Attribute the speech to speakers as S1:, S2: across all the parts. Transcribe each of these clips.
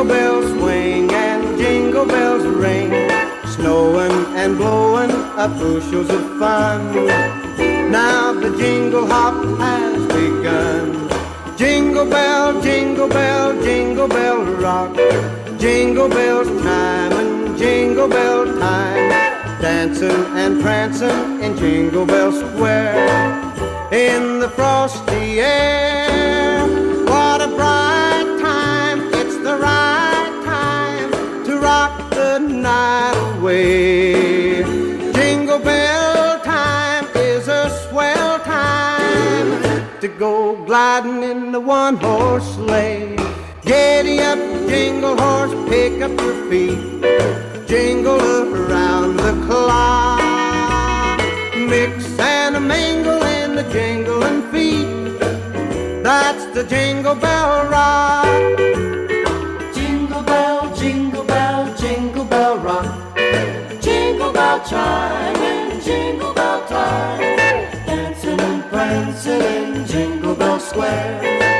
S1: Jingle bells swing and jingle bells ring, snowing and blowing up bushels of fun. Now the jingle hop has begun. Jingle bell, jingle bell, jingle bell rock. Jingle bells chime and jingle bell time, dancing and prancing in Jingle Bell Square. In the frosty air, what a bright time. It's the right time to rock the night away. Jingle bell time is a swell time to go gliding in the one-horse sleigh. Giddy up, jingle horse, pick up your feet, jingle around the clock. Mix and a mingle in the jingling feet, that's the Jingle Bell Rock. Jingle bell, jingle bell, jingle bell rock. Jingle bell chime and jingle bell time, dancing and prancing in Jingle Bell Square.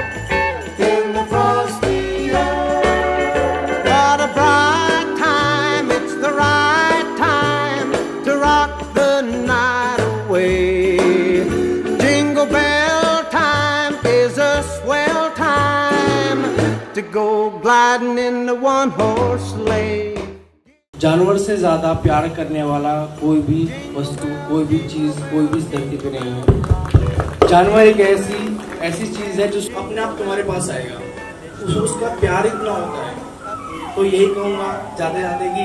S1: In the frosty air, what a bright time. It's the right time to rock the night away. Jingle bell time is a swell time to go gliding in the one-horse sleigh.
S2: जानवर से ज़्यादा प्यार करने वाला कोई भी वस्तु, कोई भी चीज़, कोई भी धरती पे नहीं है। जानवर एक ऐसी चीज़ है जो अपने आप तुम्हारे पास आएगा, उसका प्यार इतना होता है। तो यही कहूँगा जाते जाते कि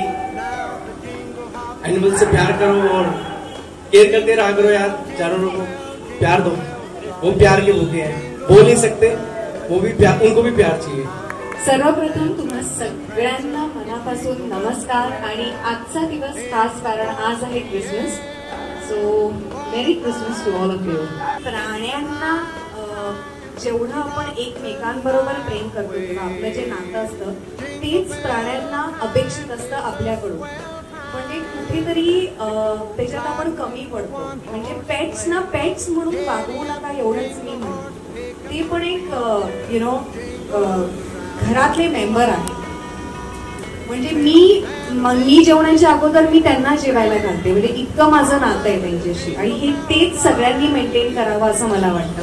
S2: एनिमल से प्यार करो और केयर करते रहा करो यार। जानवरों को प्यार दो, वो प्यार के भूखे हैं, बोल नहीं सकते, वो भी प्यार, उनको भी प्यार चाहिए।
S3: सर्वप्रथम तुम्हा सगळ्यांना मनापासून नमस्कार आणि आजचा दिवस खास कारण आज आहे Christmas. So merry Christmas to all of you. प्राण्यांना जेवढं आपण एकमेकांबरोबर प्रेम करतो, आपलं जे नातं असतं तेच प्राण्यांना अपेक्षित असतं आपल्याकडून. म्हणजे कुठेतरी त्याच्यात आपण कमी पडतो. म्हणजे पेट्सना पेट्स म्हणून वागवू नका एवढंच मी म्हणते. ते पण एक घरातले मेंबर आहे. म्हणजे मी जेवणाच्या अगोदर मी त्यांना जेवायला घालते. म्हणजे इतकं माझं नातं आहे त्यांच्याशी आणि हे तेच सगळ्यांनी मेंटेन करावं असं मला वाटतं.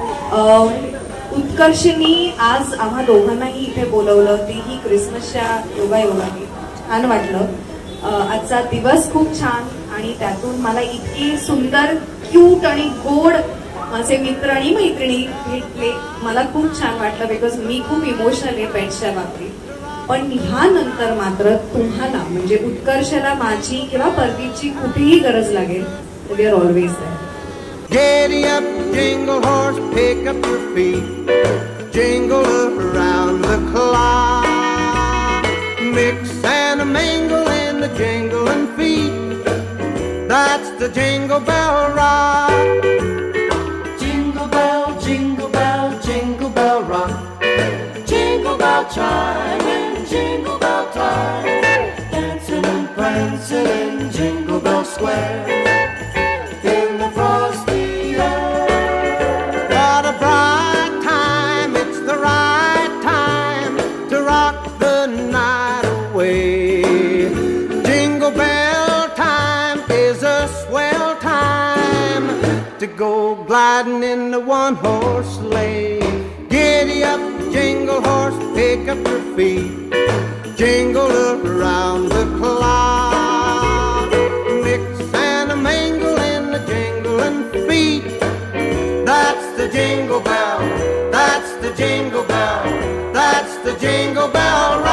S3: उत्कर्षनी आज आम्हा दोघांनाही इथे बोलवलं, तेही क्रिसमसच्या योगायोगाने छान वाटलं. आजचा दिवस खूप छान आणि त्यातून मला इतकी सुंदर क्यूट आणि गोड माझे मित्र आणि मैत्रिणी भेटले. मला खूप छान वाटलं बिकॉज मी खूप इमोशनल आहे पेट्सच्या बाबतीत. पण ह्यानंतर मात्र तुम्हाला म्हणजे उत्कर्षला माझी किंवा प्रदीपची कुठेही गरज लागेल तर we are always there.
S1: Giddy up, jingle horse, pick up your feet, jingle around the clock. Mix and a mingle in the jingling feet, that's the Jingle Bell Rock. Jingle bell, jingle bell, jingle bell rock. Jingle bell chime and jingle bell time, dancing and prancing in Jingle Bell Square. In the frosty air, what a bright time. It's the right time to rock the night away. Jingle bell time is a swell time to go gliding in the one-horse sleigh. Giddy up, jingle horse, pick up your feet, jingle around the clock. Mix and a mingle in the jingling feet, that's the Jingle Bell, that's the Jingle Bell, that's the Jingle Bell